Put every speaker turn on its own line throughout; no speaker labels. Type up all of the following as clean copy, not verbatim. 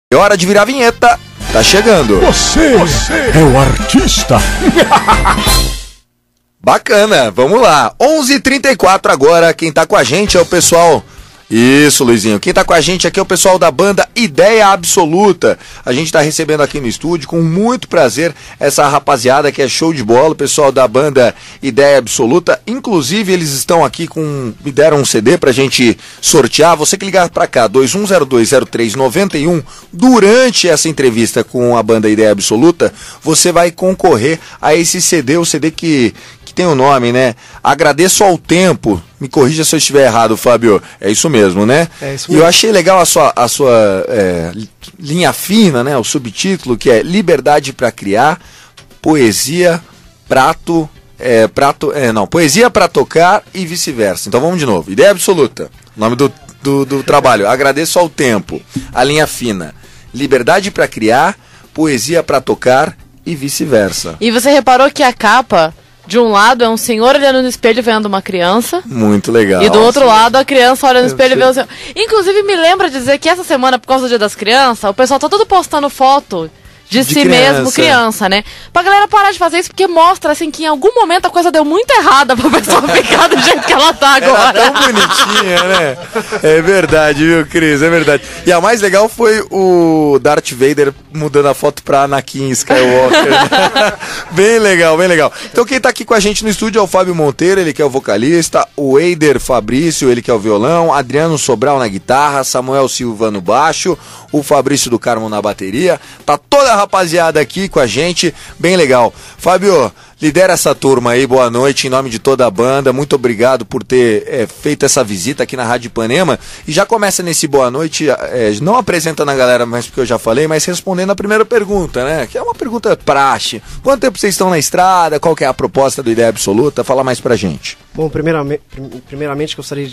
É hora de virar a vinheta, tá chegando.
Você é o artista.
Bacana, vamos lá. 11h34 agora, quem tá com a gente é o pessoal... Isso, Luizinho. Quem tá com a gente aqui é o pessoal da banda Ideia Absoluta. A gente tá recebendo aqui no estúdio com muito prazer essa rapaziada que é show de bola, o pessoal da banda Ideia Absoluta. Inclusive, eles estão aqui me deram um CD pra gente sortear. Você que ligar pra cá, 21020391, durante essa entrevista com a banda Ideia Absoluta, você vai concorrer a esse CD, o CD que tem o nome, né? Agradeço ao tempo. Me corrija se eu estiver errado, Fábio. É isso mesmo, né?
É isso mesmo.
E eu achei legal a sua linha fina, né? O subtítulo, que é Liberdade para Criar, Poesia, Poesia para Tocar e vice-versa. Então vamos de novo. Ideia Absoluta. Nome do trabalho. Agradeço ao tempo. A linha fina. Liberdade para criar, poesia para tocar e vice-versa.
E você reparou que a capa... De um lado é um senhor olhando no espelho vendo uma criança.
Muito legal.
E do outro lado a criança olhando no espelho e vendo o senhor. Inclusive me lembra de dizer que essa semana, por causa do Dia das Crianças, o pessoal tá todo postando foto de si mesmo, criança, né? Pra galera parar de fazer isso, porque mostra, assim, que em algum momento a coisa deu muito errada pra pessoa ficar do jeito que ela tá agora.
Era tão bonitinha, né? É verdade, viu, Cris? É verdade. E a mais legal foi o Darth Vader mudando a foto pra Anakin Skywalker. Bem legal, bem legal. Então quem tá aqui com a gente no estúdio é o Fábio Monteiro, ele que é o vocalista, o Eider Fabrício, ele que é o violão, Adriano Sobral na guitarra, Samuel Silva no baixo, o Fabrício do Carmo na bateria. Tá toda a rapaziada aqui com a gente, bem legal. Fábio, lidera essa turma aí, boa noite, em nome de toda a banda, muito obrigado por ter feito essa visita aqui na Rádio Ipanema, e já começa nesse boa noite, não apresentando a galera mais porque eu já falei, mas respondendo a primeira pergunta, né, que é uma pergunta praxe. Quanto tempo vocês estão na estrada, qual que é a proposta do Ideia Absoluta, fala mais pra gente.
Bom, primeiramente gostaria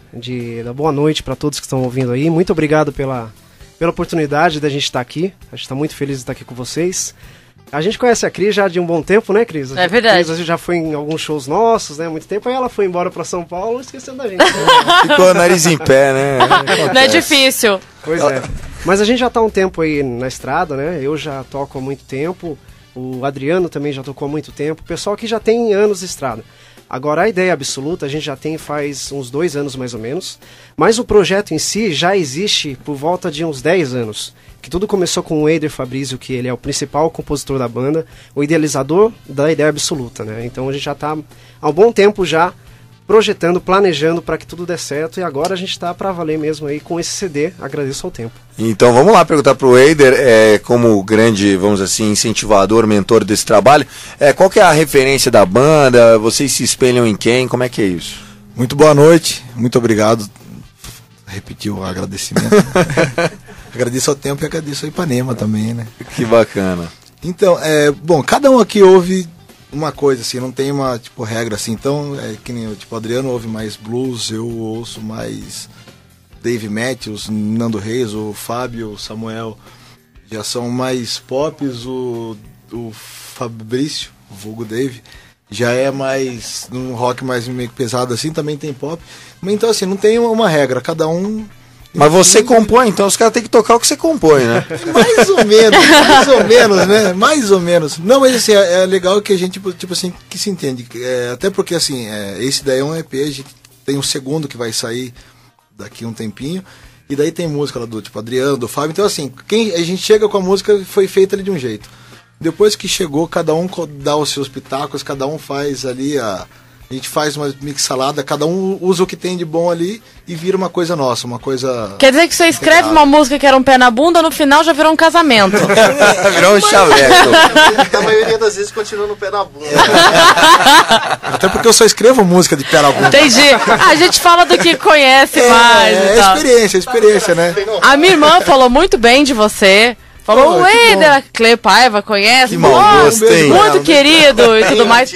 de dar boa noite para todos que estão ouvindo aí, muito obrigado pela oportunidade da gente estar aqui. A gente está muito feliz de estar aqui com vocês. A gente conhece a Cris já de um bom tempo, né, Cris?
É verdade.
A gente já foi em alguns shows nossos, né, há muito tempo. Aí ela foi embora para São Paulo e esqueceu da gente.
Ficou nariz em pé, né?
Não é difícil.
Pois é. Mas a gente já está há um tempo aí na estrada, né? Eu já toco há muito tempo. O Adriano também já tocou há muito tempo. O pessoal aqui já tem anos de estrada. Agora, a Ideia Absoluta a gente já tem faz uns 2 anos mais ou menos, mas o projeto em si já existe por volta de uns 10 anos, que tudo começou com o Eider Fabrício, que ele é o principal compositor da banda, o idealizador da Ideia Absoluta, né? Então a gente já está há um bom tempo já projetando, planejando para que tudo dê certo, e agora a gente está para valer mesmo aí com esse CD, agradeço ao tempo.
Então vamos lá perguntar para o Eider, como grande, vamos dizer assim, incentivador, mentor desse trabalho, qual que é a referência da banda, vocês se espelham em quem, como é que é isso?
Muito boa noite, muito obrigado, repetiu o agradecimento. Agradeço ao tempo e agradeço ao Ipanema também, né?
Que bacana.
Então, bom, cada um aqui ouve uma coisa, assim, não tem uma, tipo, regra, assim, então, que nem, tipo, o Adriano ouve mais blues, eu ouço mais Dave Matthews, Nando Reis, o Fábio, o Samuel, já são mais pops, o Fabrício, o vulgo Dave, já é mais, num rock mais meio pesado, assim, também tem pop, mas então, assim, não tem uma regra, cada um...
Mas você compõe, então os caras têm que tocar o que você compõe, né?
Mais ou menos, né? Mais ou menos. Não, mas assim, é legal que a gente, tipo assim, que se entende. Até porque, assim, esse daí é um EP, a gente tem um segundo que vai sair daqui um tempinho, e daí tem música lá do, tipo, Adriano, do Fábio. Então, assim, a gente chega com a música, foi feita ali de um jeito. Depois que chegou, cada um dá os seus pitacos, cada um faz ali a gente faz uma mix-salada, cada um usa o que tem de bom ali e vira uma coisa nossa, uma coisa...
Quer dizer que você escreve uma música que era um pé na bunda, no final já virou um casamento.
Virou um chaveco.
A maioria das vezes continua no pé na bunda.
Até porque eu só escrevo música de pé na bunda.
Entendi. A gente fala do que conhece mais.
Experiência, né?
A minha irmã falou muito bem de você. Falou, o Eider, Clê Paiva, conhece? Muito querido e tudo mais.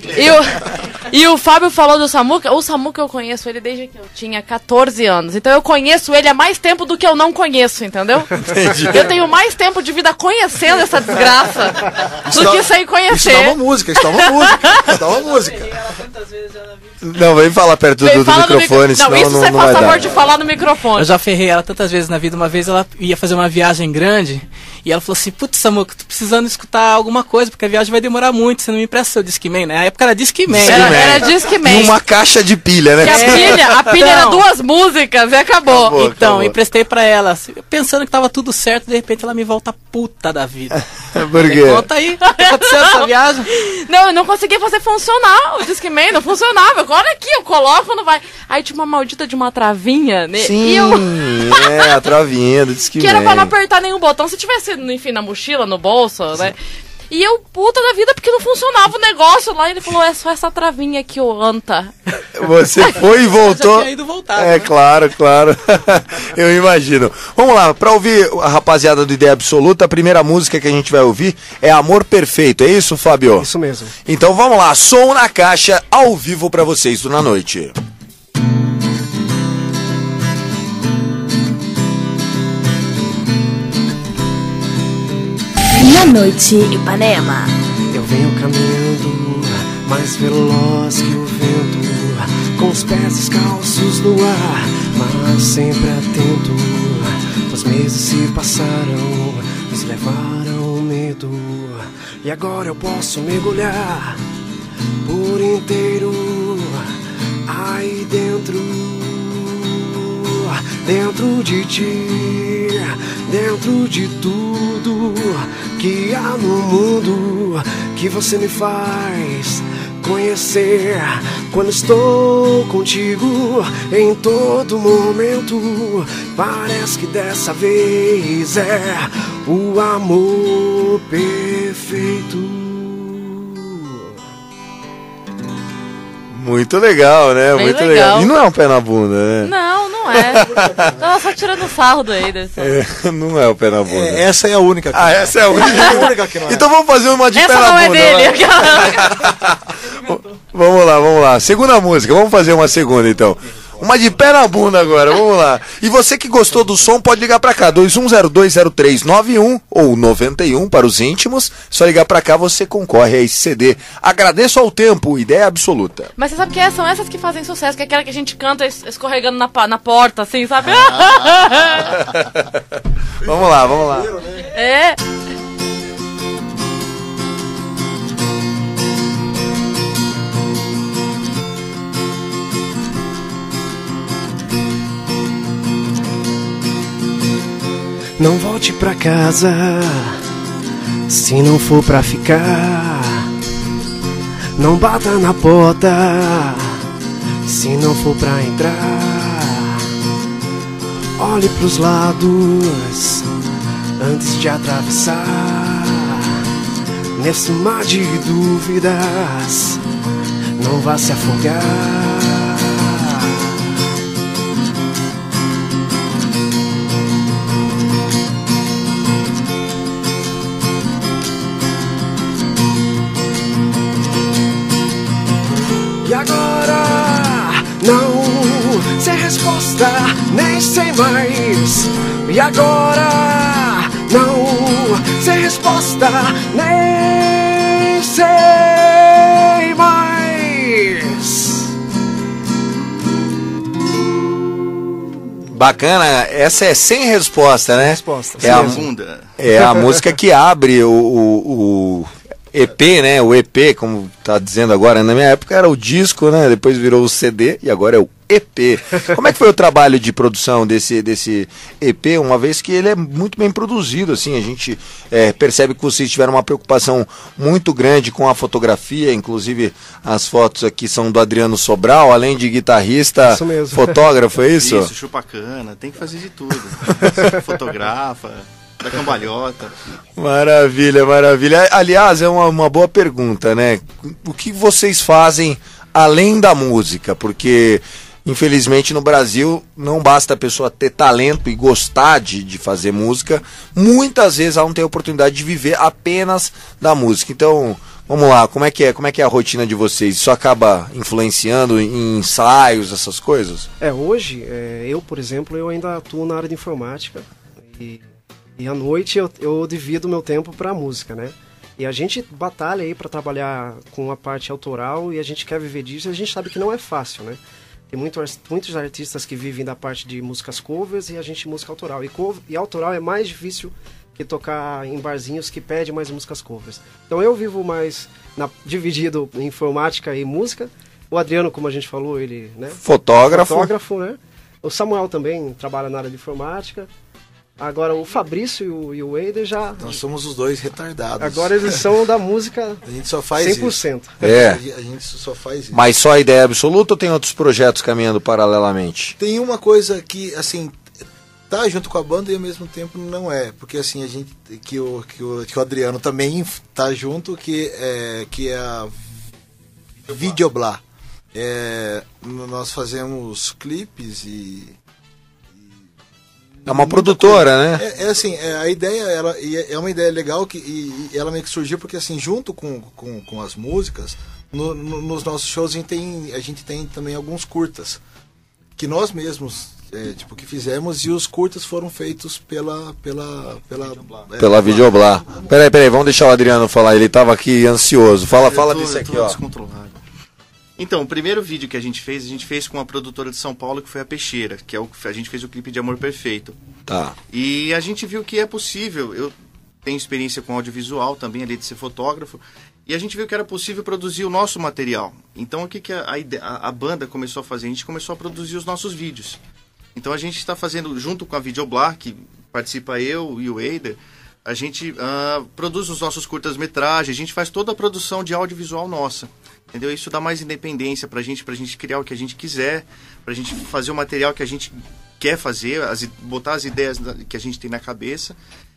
E o Fábio falou do Samuca. O Samuca eu conheço ele desde que eu tinha 14 anos. Então eu conheço ele há mais tempo do que eu não conheço, entendeu? Entendi. Eu tenho mais tempo de vida conhecendo essa desgraça do que sem conhecer.
Isso dá uma música.
tantas vezes já na vida.
Não, vem falar perto do microfone, senão
isso
não
você
vai
faz
dar.
favor de falar no microfone.
Eu já ferrei ela tantas vezes na vida. Uma vez ela ia fazer uma viagem grande e ela falou assim, putz, Samuca, tô precisando escutar alguma coisa, porque a viagem vai demorar muito, você não me empresta seu Discman, né? Na época era Discman.
Era Discman.
E uma caixa de pilha, né?
Que a pilha era 2 músicas e acabou.
Então, emprestei pra ela, pensando que tava tudo certo, de repente ela me volta puta da vida.
Por quê?
Conta aí, o que aconteceu nessa viagem?
Não, eu não conseguia fazer funcionar o Discman, não funcionava. Agora aqui, eu coloco, não vai. Aí tinha uma maldita de uma travinha, né?
Sim,
E eu...
a travinha do Discman.
Que era pra não apertar nenhum botão. Se tivesse, enfim, na mochila, no bolso, né? E eu, puta da vida, porque não funcionava o negócio lá. E ele falou, é só essa travinha aqui, ô anta.
Você foi e voltou.
Já tinha ido voltar,
né? Claro. Eu imagino. Vamos lá, pra ouvir a rapaziada do Ideia Absoluta, a primeira música que a gente vai ouvir é Amor Perfeito. É isso, Fábio?
Isso mesmo.
Então vamos lá, som na caixa, ao vivo pra vocês do Na Noite.
Na Noite Ipanema.
Eu venho caminhando mais veloz que o vento, com os pés descalços no ar, mas sempre atento. Os meses se passaram, nos levaram ao medo, e agora eu posso mergulhar por inteiro aí dentro de ti, dentro de tudo que há no mundo, que você me faz conhecer. Quando estou contigo em todo momento, parece que dessa vez é o amor perfeito.
Muito legal, né?
Bem
Muito
legal.
legal. E não é um pé na bunda, né?
Não é. Tava só tirando sarro daí.
Não é o pé na bunda.
Essa é a única.
Essa é a única.
Que não é.
Então vamos fazer uma de
Essa
pé na
não
bunda.
é dele.
Vamos lá. Segunda música, vamos fazer uma segunda então. Uma de pé na bunda agora, vamos lá. E você que gostou do som, pode ligar pra cá, 21020391 ou 91 para os íntimos. Só ligar pra cá, você concorre a esse CD. Agradeço ao tempo, Ideia Absoluta.
Mas você sabe que são essas que fazem sucesso, que é aquela que a gente canta escorregando na porta, assim, sabe?
Vamos lá.
É.
Não volte pra casa se não for pra ficar. Não bata na porta se não for pra entrar. Olhe pros lados antes de atravessar. Nesse mar de dúvidas, não vá se afogar. E agora, não sei resposta, nem sei mais. E agora, não sei resposta, nem sei mais.
Bacana, essa é sem resposta, né?
Resposta.
É a música que abre o EP, né? O EP, como tá dizendo agora, na minha época era o disco, né? Depois virou o CD e agora é o EP. Como é que foi o trabalho de produção desse EP, uma vez que ele é muito bem produzido, assim, a gente percebe que vocês tiveram uma preocupação muito grande com a fotografia, inclusive as fotos aqui são do Adriano Sobral, além de guitarrista, fotógrafo, é isso?
Isso, chupa cana, tem que fazer de tudo. Fotografa, da cambalhota.
Maravilha. Aliás, é uma boa pergunta, né? O que vocês fazem além da música? Porque, infelizmente, no Brasil, não basta a pessoa ter talento e gostar de fazer música. Muitas vezes ela não tem a oportunidade de viver apenas da música. Então, vamos lá, como é que é a rotina de vocês? Isso acaba influenciando em ensaios, essas coisas?
Hoje, eu, por exemplo, eu ainda atuo na área de informática. E à noite eu divido meu tempo para música, né? E a gente batalha aí para trabalhar com a parte autoral e a gente quer viver disso e a gente sabe que não é fácil, né? Tem muitos artistas que vivem da parte de músicas covers e a gente música autoral. E autoral é mais difícil que tocar em barzinhos que pedem mais músicas covers. Então eu vivo mais dividido em informática e música. O Adriano, como a gente falou, ele, né? Fotógrafo, né? O Samuel também trabalha na área de informática. Agora o Fabrício e o Eider já...
Nós somos os dois retardados.
Agora eles são da música
a gente só faz
100%.
Isso.
É.
A gente só faz isso.
Mas só a Ideia Absoluta ou tem outros projetos caminhando paralelamente?
Tem uma coisa que, assim, tá junto com a banda e ao mesmo tempo não é. Porque, assim, a gente... Que o Adriano também tá junto, que é a Videoblá. Nós fazemos clipes e...
É uma produtora, né?
Assim, a ideia é uma ideia legal e ela meio que surgiu porque, assim, junto com as músicas, nos nossos shows a gente tem também alguns curtas que nós mesmos que fizemos e os curtas foram feitos pela
Videoblá. Peraí, vamos deixar o Adriano falar, ele tava aqui ansioso. Fala disso aqui, ó.
Descontrolado. Então, o primeiro vídeo que a gente fez com uma produtora de São Paulo, que foi a Peixeira, que a gente fez o clipe de Amor Perfeito.
Tá.
E a gente viu que é possível, eu tenho experiência com audiovisual também, além de ser fotógrafo, e a gente viu que era possível produzir o nosso material. Então, o que a banda começou a fazer? A gente começou a produzir os nossos vídeos. Então, a gente está fazendo, junto com a Videoblá, que participa eu e o Eider, a gente produz os nossos curtas-metragens, a gente faz toda a produção de audiovisual nossa. Entendeu? Isso dá mais independência pra gente criar o que a gente quiser, pra gente fazer o material que a gente quer fazer, botar as ideias que a gente tem na cabeça,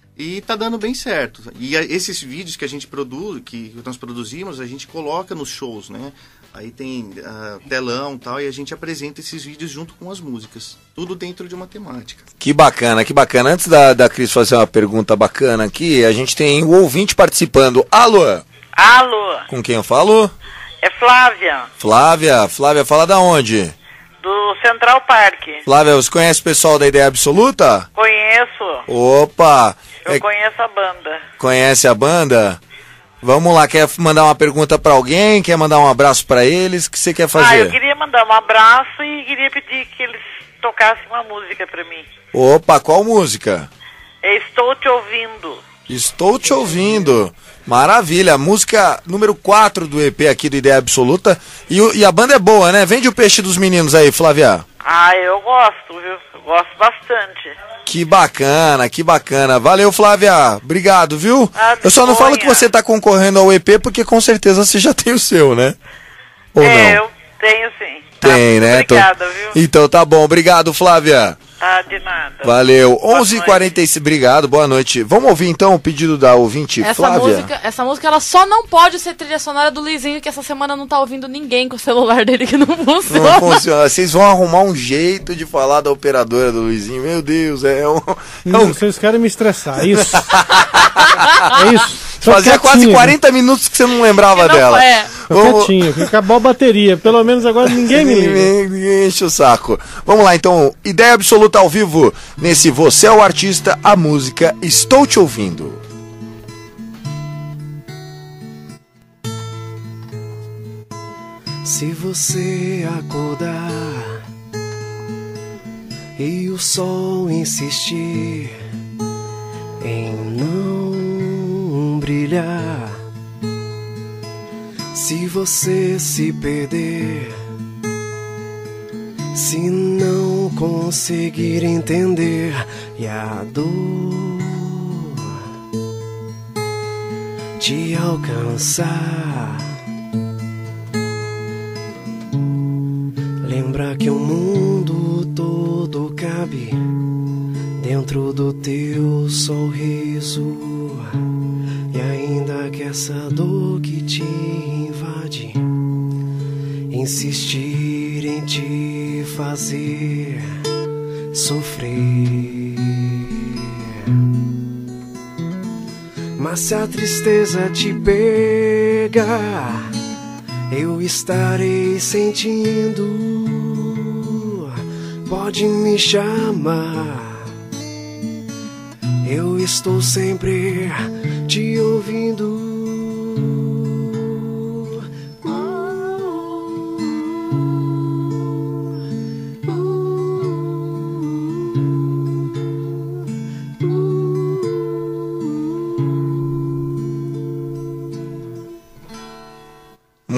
e tá dando bem certo. E esses vídeos que a gente produz, que nós produzimos, a gente coloca nos shows, né? Aí tem telão e tal, e a gente apresenta esses vídeos junto com as músicas. Tudo dentro de uma temática.
Que bacana, que bacana. Antes da Cris fazer uma pergunta bacana aqui, a gente tem o ouvinte participando. Alô?
Alô?
Com quem eu falo?
É Flávia.
Flávia, fala da onde?
Do Central Park.
Flávia, você conhece o pessoal da Ideia Absoluta?
Conheço.
Opa!
Eu conheço a banda.
Conhece a banda? Vamos lá, quer mandar uma pergunta pra alguém? Quer mandar um abraço pra eles? O que você quer fazer?
Eu queria mandar um abraço e queria pedir que eles tocassem uma música pra mim.
Opa, qual música?
Estou Te Ouvindo.
Estou Te Ouvindo. Maravilha, música número 4 do EP aqui do Ideia Absoluta. E a banda é boa, né? Vende o peixe dos meninos aí, Flávia.
Eu gosto, viu? Eu gosto bastante.
Que bacana, que bacana. Valeu, Flávia. Obrigado, viu? Eu só não falo que você tá concorrendo ao EP, porque com certeza você já tem o seu, né? Ou não?
Eu tenho sim.
Tem, né?
Obrigada, viu?
Então tá bom. Obrigado, Flávia.
De nada.
Valeu. 11h46. Obrigado, boa noite. Vamos ouvir então o pedido da ouvinte Flávia?
Essa música ela só não pode ser trilha sonora do Luizinho, que essa semana não tá ouvindo ninguém com o celular dele que não funciona.
Não funciona. Vocês vão arrumar um jeito de falar da operadora do Luizinho. Meu Deus,
Vocês querem me estressar, é isso? É isso?
Fazia quase 40 minutos que você não lembrava dela.
Quietinho, que acabou a bateria. Pelo menos agora ninguém me liga.
Ninguém enche o saco. Vamos lá, então. Ideia Absoluta ao vivo. Nesse Você é o Artista, a música Estou Te Ouvindo.
Se você acordar e o sol insistir em não brilhar, se você se perder, se não conseguir entender e a dor te alcançar, lembra que o mundo todo cabe dentro do teu sorriso, e ainda que essa dor que te invade insistir em te fazer sofrer, mas se a tristeza te pegar, eu estarei sentindo. Pode me chamar, eu estou sempre te ouvindo.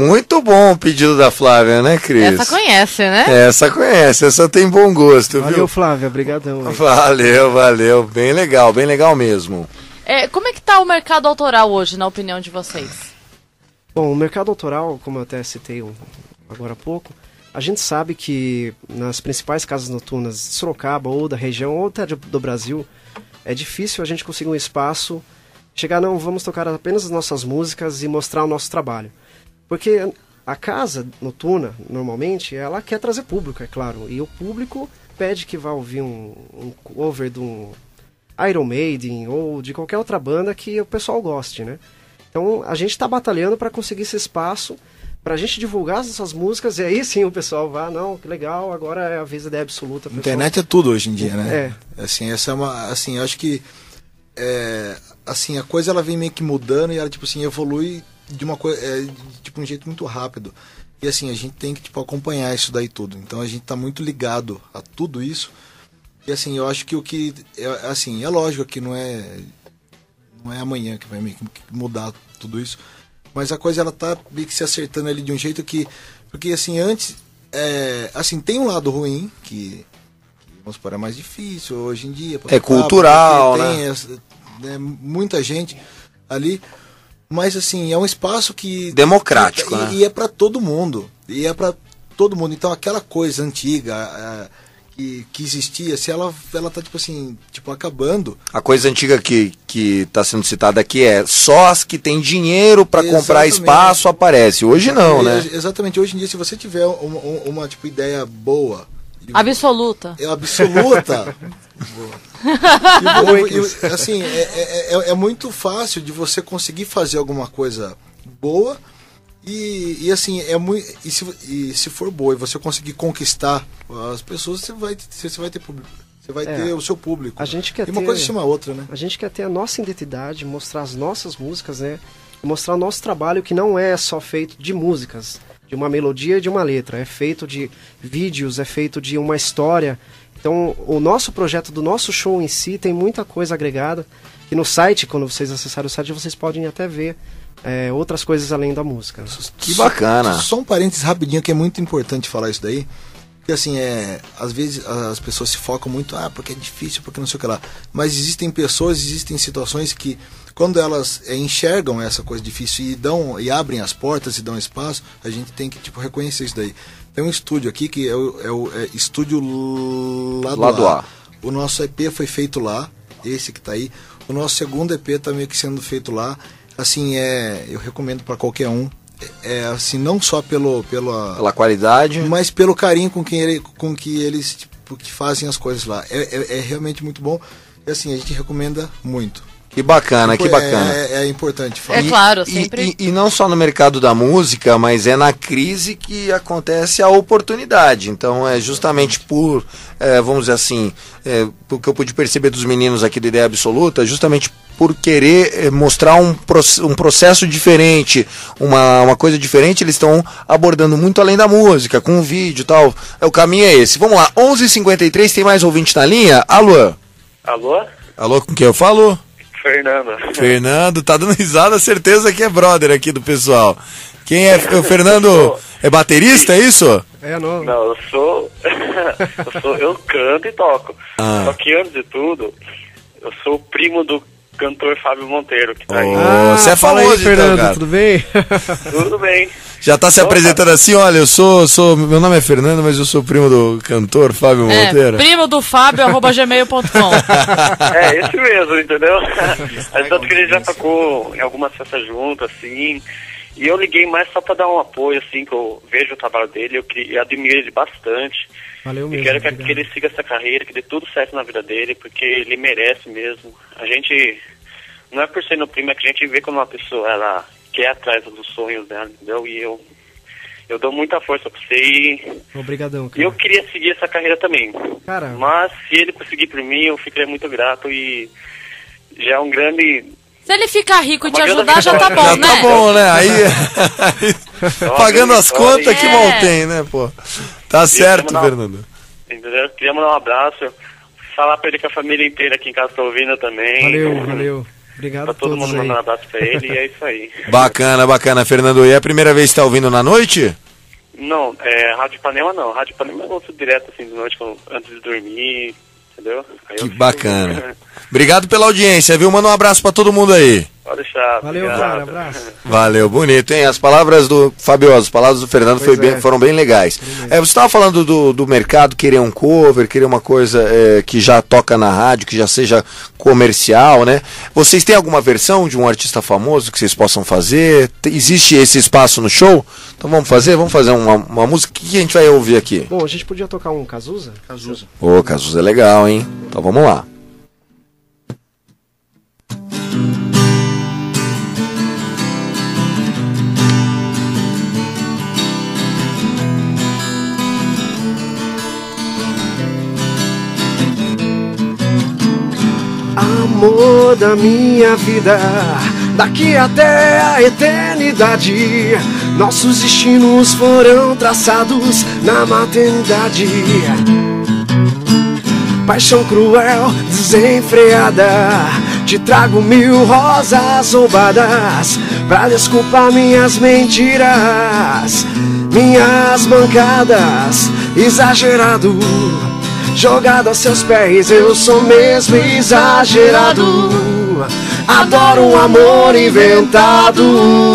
Muito bom o pedido da Flávia, né, Cris?
Essa conhece, né?
Essa conhece, essa tem bom gosto,
Valeu,
viu?
Flávia, obrigadão.
Valeu. Bem legal mesmo.
Como é que tá o mercado autoral hoje, na opinião de vocês?
Bom, o mercado autoral, como eu até citei agora há pouco, a gente sabe que nas principais casas noturnas de Sorocaba ou da região ou até do Brasil, é difícil a gente conseguir um espaço, chegar, não, vamos tocar apenas as nossas músicas e mostrar o nosso trabalho. Porque a casa noturna, normalmente, ela quer trazer público, é claro. E o público pede que vá ouvir um cover de um Iron Maiden ou de qualquer outra banda que o pessoal goste, né? Então, a gente está batalhando para conseguir esse espaço, para a gente divulgar essas músicas, e aí sim o pessoal vai, não, que legal, agora é a vez da Ideia Absoluta. Pessoal.
Internet é tudo hoje em dia, né? Assim, essa é uma... Assim, eu acho que... assim, a coisa ela vem meio que mudando e ela, tipo assim, evolui de uma coisa, tipo, um jeito muito rápido. E assim, a gente tem que, tipo, acompanhar isso daí tudo. Então a gente tá muito ligado a tudo isso. E assim, eu acho que o que... assim, é lógico que não é amanhã que vai meio que mudar tudo isso. Mas a coisa, ela tá meio que se acertando ali de um jeito que... Porque assim, antes... assim, tem um lado ruim, que vamos supor, é mais difícil hoje em dia.
É cultural,
né? Muita gente ali... Mas assim, é um espaço que...
democrático, né?
E é para todo mundo. Então aquela coisa antiga... Que existia, se ela tá, tipo assim, tipo, acabando.
A coisa antiga que tá sendo citada aqui é só as que tem dinheiro para comprar espaço aparece. Hoje não, né?
Exatamente. Hoje em dia, se você tiver uma tipo, ideia boa...
Absoluta.
Absoluta. Assim, é muito fácil de você conseguir fazer alguma coisa boa. E assim, se for boa e você conseguir conquistar as pessoas, você vai ter público. Você vai ter o seu público.
A gente quer
e uma coisa chama a outra, né?
A gente quer ter a nossa identidade, mostrar as nossas músicas, né? Mostrar o nosso trabalho, que não é só feito de músicas, de uma melodia e de uma letra. É feito de vídeos, é feito de uma história. Então, o nosso projeto do nosso show em si tem muita coisa agregada. E no site, quando vocês acessarem o site, vocês podem até ver outras coisas além da música.
Que bacana.
Só um parênteses rapidinho, que é muito importante falar isso daí. Porque assim, às vezes as pessoas se focam muito, porque é difícil, porque não sei o que lá. Mas existem situações que, quando elas enxergam essa coisa difícil e abrem as portas e dão espaço, a gente tem que, tipo, reconhecer isso daí. Tem um estúdio aqui que é o estúdio Lado A. O nosso EP foi feito lá, esse que tá aí. O nosso segundo EP tá meio que sendo feito lá. Assim, eu recomendo para qualquer um. Assim, não só pela
qualidade,
mas pelo carinho com que eles tipo, que fazem as coisas lá. É realmente muito bom. E assim, a gente recomenda muito.
Que bacana, que bacana.
É importante falar.
É claro, sempre.
E não só no mercado da música, mas é na crise que acontece a oportunidade. Então é justamente por, vamos dizer assim, o que eu pude perceber dos meninos aqui da Ideia Absoluta, justamente por querer mostrar um processo diferente, uma coisa diferente, eles estão abordando muito além da música, com o vídeo e tal. O caminho é esse. Vamos lá, 11h53, tem mais ouvinte na linha? Alô?
Alô?
Alô, com quem eu falo?
Fernando,
tá dando risada, certeza que é brother aqui do pessoal. Quem é? O Fernando é baterista, é isso?
Não, eu canto e toco. Só que antes de tudo, eu sou o primo do cantor Fábio Monteiro, que tá aí.
Você é famoso,
aí, Fernando,
então, cara.
tudo bem?
Tudo bem.
Já tá se apresentando assim, olha, meu nome é Fernando, mas eu sou primo do cantor Fábio Monteiro.
Primo do Fábio, @gmail.com.
Esse mesmo, entendeu? Tanto que ele já tocou em algumas festas juntas, assim, e eu liguei mais só pra dar um apoio, assim, que eu vejo o trabalho dele, eu admiro ele bastante.
Valeu mesmo.
E quero que ele siga essa carreira, que dê tudo certo na vida dele, porque ele merece mesmo. A gente, não é por ser no primo, é que a gente vê quando uma pessoa, ela quer atrás dos sonhos dela, entendeu? E eu dou muita força pra você e...
Obrigadão, cara.
E eu queria seguir essa carreira também.
Cara...
Mas se ele conseguir por mim, eu ficaria muito grato e já é um grande...
Se ele ficar rico e te ajudar, já tá bom,
já
né?
Já tá bom, né? Aí pagando as contas, que mal tem, né, pô? Tá certo, Fernando.
Entendeu? Queria mandar um abraço, falar pra ele que a família inteira aqui em casa tá ouvindo também.
Valeu. Obrigado
pra todo mundo mandando um abraço pra ele, e é isso aí.
Bacana, Fernando. E é a primeira vez que tá ouvindo na noite?
Não, Rádio Ipanema não. Rádio Ipanema eu ouço direto, assim, de noite, antes de dormir, entendeu? Aí
que bacana. Obrigado pela audiência, viu? Manda um abraço pra todo mundo aí.
Pode deixar.
Valeu, cara, abraço.
Valeu, bonito, hein? As palavras do Fabio, as palavras do Fernando foram bem legais. Você estava falando do mercado querer um cover, querer uma coisa que já toca na rádio, que já seja comercial, né? Vocês têm alguma versão de um artista famoso que vocês possam fazer? Existe esse espaço no show? Então vamos fazer uma música. O que a gente vai ouvir aqui?
Bom, a gente podia tocar um Cazuza?
Cazuza.
Ô, Cazuza é legal, hein? Então vamos lá.
Amor da minha vida, daqui até a eternidade, nossos destinos foram traçados na maternidade. Paixão cruel, desenfreada, te trago 1000 rosas roubadas pra desculpar minhas mentiras, minhas bancadas, exagerado. Jogado aos seus pés, eu sou mesmo exagerado. Adoro um amor inventado.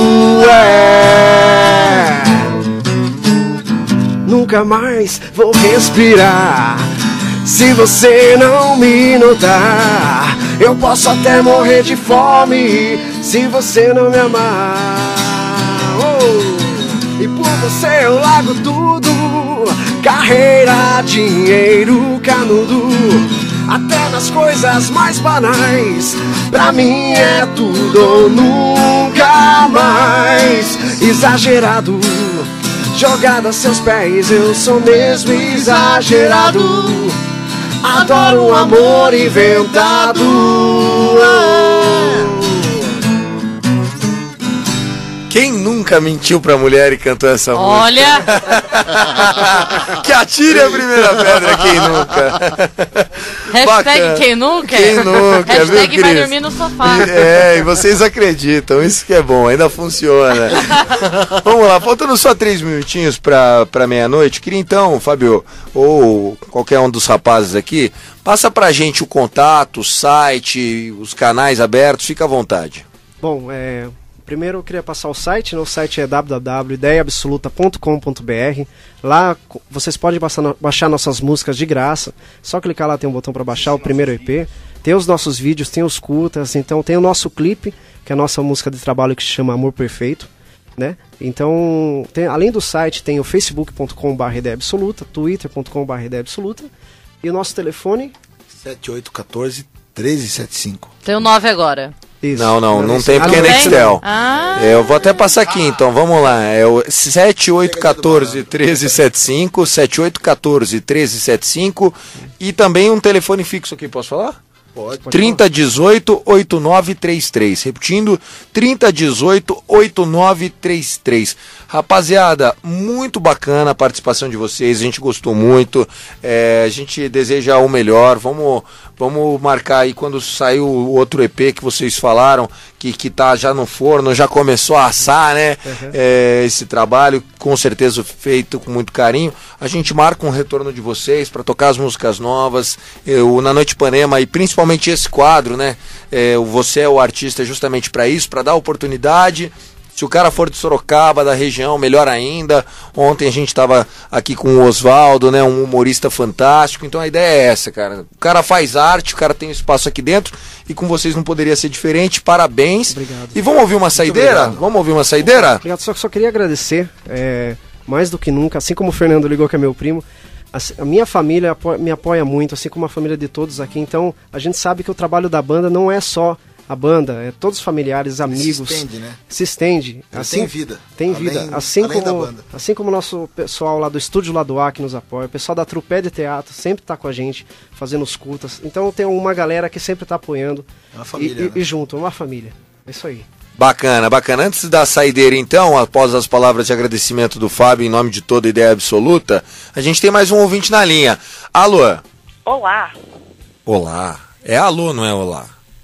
Nunca mais vou respirar se você não me notar. Eu posso até morrer de fome se você não me amar. E por você eu largo tudo. Carreira, dinheiro, canudo, até nas coisas mais banais. Pra mim é tudo ou nunca mais. Exagerado, jogado a seus pés, eu sou mesmo exagerado. Adoro um amor inventado.
Quem nunca mentiu pra mulher e cantou essa música?
Olha!
Que atire a primeira pedra, quem nunca?
Hashtag quem nunca?
Quem nunca,
hashtag
viu,
vai
Cris?
dormir no sofá.
E vocês acreditam, isso que é bom, ainda funciona. Vamos lá, faltando só 3 minutinhos pra meia-noite. Queria então, Fábio, ou qualquer um dos rapazes aqui, passa pra gente o contato, o site, os canais abertos, fica à vontade.
Bom, primeiro eu queria passar o site, né? O site é www.ideiaabsoluta.com.br. Lá vocês podem baixar nossas músicas de graça. Só clicar lá, tem um botão para baixar o primeiro EP. Tem os nossos vídeos, tem os curtas, então tem o nosso clipe, que é a nossa música de trabalho que se chama Amor Perfeito, né? Então, além do site, tem o facebook.com/ideiaabsoluta, twitter.com/ideiaabsoluta e o nosso telefone
7814-1375.
Tem o 9 agora.
Isso.
Não tem porque é Nextel. Eu vou até passar aqui, então, vamos lá. É o 7814-1375, 7814-1375 e também um telefone fixo aqui, posso falar?
Pode.
3018-8933. Repetindo, 3018-8933. Rapaziada, muito bacana a participação de vocês, a gente gostou muito, a gente deseja o melhor, vamos marcar aí quando sair o outro EP que vocês falaram, que tá já no forno, já começou a assar, né? Esse trabalho, com certeza feito com muito carinho. A gente marca um retorno de vocês para tocar as músicas novas, Na Noite Ipanema, e principalmente esse quadro, né? Você é o artista justamente para isso, para dar oportunidade. Se o cara for de Sorocaba, da região, melhor ainda. Ontem a gente estava aqui com o Oswaldo, né, um humorista fantástico. Então a ideia é essa, cara. O cara faz arte, o cara tem espaço aqui dentro. E com vocês não poderia ser diferente. Parabéns.
Obrigado.
E vamos ouvir uma saideira? Vamos ouvir uma saideira?
Obrigado. Só queria agradecer, mais do que nunca, assim como o Fernando ligou, que é meu primo, a minha família me apoia muito, assim como a família de todos aqui. Então a gente sabe que o trabalho da banda não é só a banda, todos os familiares, amigos.
Se estende, né?
Se estende.
Assim, tem vida.
Tem vida. Assim como o nosso pessoal lá do estúdio lá do A que nos apoia, o pessoal da Trupé de Teatro sempre está com a gente, fazendo os curtas. Então tem uma galera que sempre está apoiando.
É uma família,
e junto, uma família. É isso aí.
Bacana, bacana. Antes da saideira, então, após as palavras de agradecimento do Fábio, em nome de toda a Ideia Absoluta, a gente tem mais um ouvinte na linha. Alô?
Olá.
Olá. É alô, não é olá?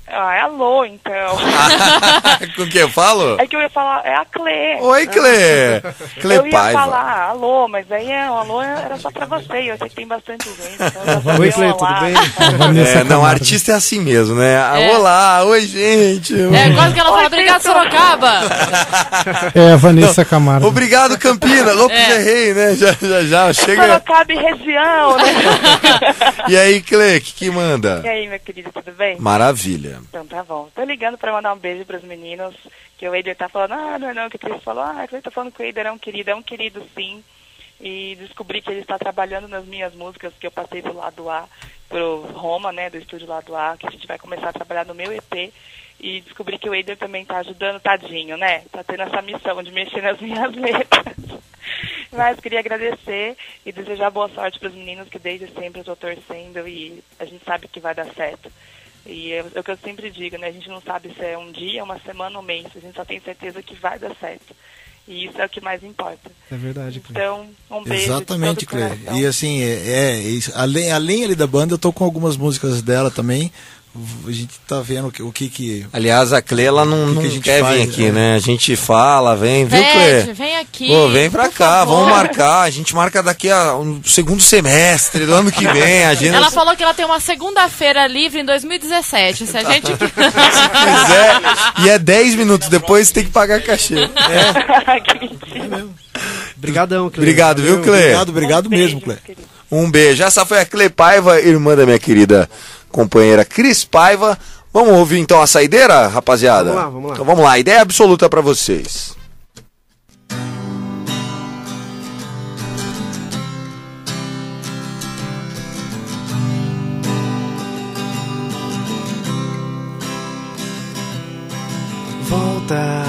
Ah, é alô, então.
Com o que eu falo?
É que eu ia falar, é a Clê.
Oi, Clê. Clê
eu ia
Paiva.
falar alô, mas aí o alô era só pra você. Eu sei que tem bastante gente. Então
oi, Clê, tudo bem?
Não, artista é assim mesmo, né? Olá, oi, gente.
Quase que ela fala, obrigado, Sorocaba.
É a Vanessa Camargo.
Obrigado, Campina. Lopes errei, né? Já chega.
Sorocaba e região, né?
E aí, Clê, o que manda?
E aí, meu querido, tudo bem?
Maravilha.
Então tá bom. Tô ligando pra mandar um beijo pros meninos, que o Eider tá falando, não, que o Cris falou, a Cris tá falando que o Eider é um querido sim. E descobri que ele está trabalhando nas minhas músicas que eu passei pro lado A, pro Roma, né, do estúdio lado A, que a gente vai começar a trabalhar no meu EP. E descobri que o Eider também tá ajudando, tadinho, né? Tá tendo essa missão de mexer nas minhas letras. Mas queria agradecer e desejar boa sorte pros meninos, que desde sempre eu tô torcendo e a gente sabe que vai dar certo. E é o que eu sempre digo, né? A gente não sabe se é um dia, uma semana ou um mês. A gente só tem certeza que vai dar certo. E isso é o que mais importa.
É verdade, Clê.
Então, um beijo.
Exatamente, Clê. E assim, além ali da banda, eu tô com algumas músicas dela também. A gente tá vendo o que...
Aliás, a Clê, ela não quer vir aqui, né? A gente fala, viu, Clê?
Vem aqui.
Pô, vem pra cá, vamos marcar. A gente marca daqui a um segundo semestre do ano que vem. A agenda...
Ela falou que ela tem uma segunda-feira livre em 2017. Se a gente...
Se quiser, e é 10 minutos depois, tem que pagar cachê.
É mesmo. Obrigadão, Clê.
Obrigado, viu, Clê?
Obrigado mesmo, Clê.
Um beijo. Essa foi a Clê Paiva, irmã da minha querida companheira Cris Paiva. Vamos ouvir então a saideira, rapaziada?
Vamos lá.
Então vamos lá, ideia absoluta pra vocês.
Volta,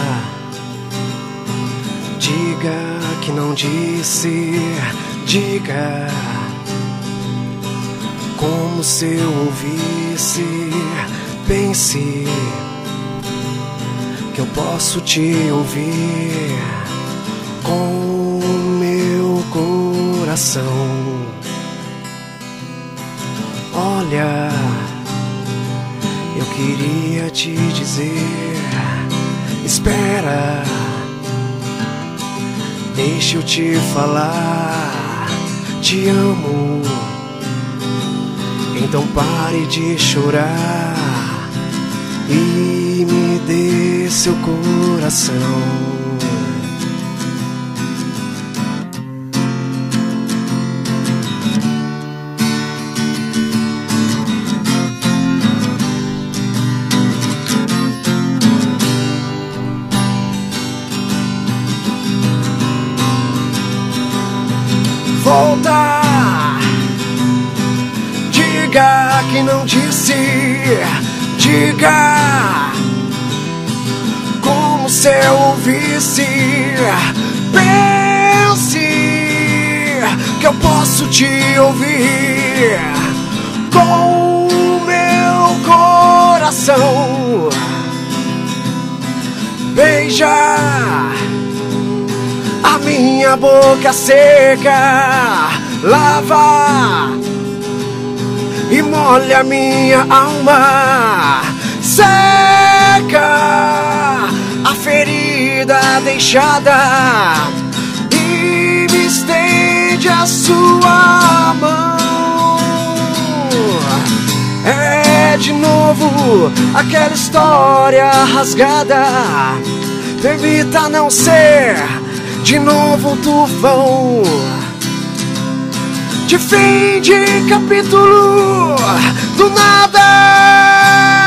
diga que não disse, diga como se eu ouvisse, pense que eu posso te ouvir com o meu coração. Olha, eu queria te dizer, espera, deixa eu te falar, te amo. Então pare de chorar e me dê seu coração. Volta, diga que não disse, diga como se eu ouvisse, pense que eu posso te ouvir com o meu coração. Beija a minha boca seca, lava e molha minha alma, seca a ferida deixada e me estende a sua mão. É de novo aquela história rasgada, permita não ser de novo um tufão de fim de capítulo do nada.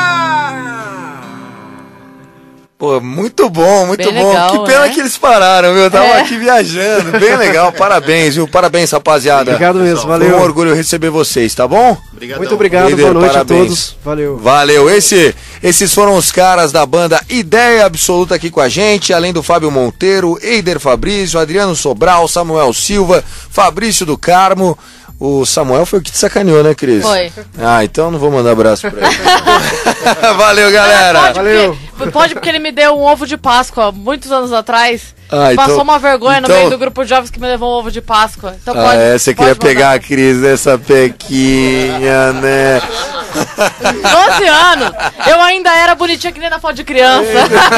Pô, muito bom, muito
bem
bom.
Legal,
que pena
né?
que eles pararam, viu? Eu tava aqui viajando. Bem legal, parabéns, viu? Parabéns, rapaziada.
Obrigado mesmo, valeu.
Foi um orgulho receber vocês, tá bom?
Obrigadão.
Muito obrigado,
Eider,
boa noite
parabéns.
a todos. Valeu.
Valeu. Esses foram os caras da banda Ideia Absoluta aqui com a gente, além do Fábio Monteiro, Eider Fabrício, Adriano Sobral, Samuel Silva, Fabrício do Carmo. O Samuel foi o que te sacaneou, né, Cris?
Foi.
Ah, então não vou mandar abraço pra ele. Valeu, galera.
Pode porque ele me deu um ovo de Páscoa muitos anos atrás. Passou uma vergonha no meio do grupo de jovens que me levou um ovo de Páscoa. Então
você queria pegar a Cris nessa pequinha, né?
12 anos. Eu ainda era bonitinha que nem na foto de criança.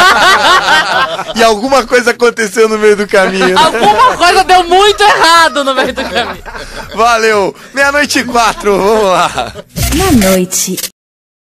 E alguma coisa aconteceu no meio do caminho. Né?
Alguma coisa deu muito errado no meio do caminho.
Valeu. 00:04, vamos lá.
Na noite